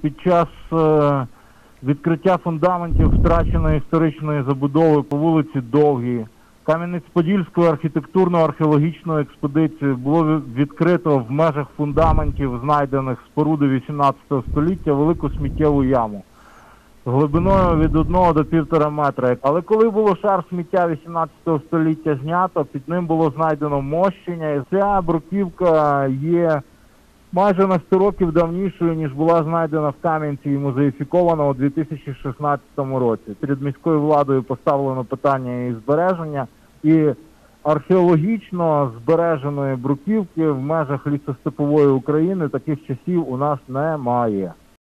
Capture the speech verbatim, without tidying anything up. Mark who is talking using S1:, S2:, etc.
S1: Під час е, відкриття фундаментів втраченої історичної забудови по вулиці Довгій Кам'янець-Подільською архітектурно-археологічною експедицією було відкрито в межах фундаментів, знайдених споруди вісімнадцятого століття, велику сміттєву яму глибиною від одного до півтора метра. Але коли було шар сміття вісімнадцятого століття знято, під ним було знайдено мощення. І ця бруківка є майже на сто років давнішою, ніж була знайдена в Кам'янці і музеїфікована у дві тисячі шістнадцятому році. Перед міською владою поставлено питання її збереження, і археологічно збереженої бруківки в межах лісостепової України таких часів у нас немає.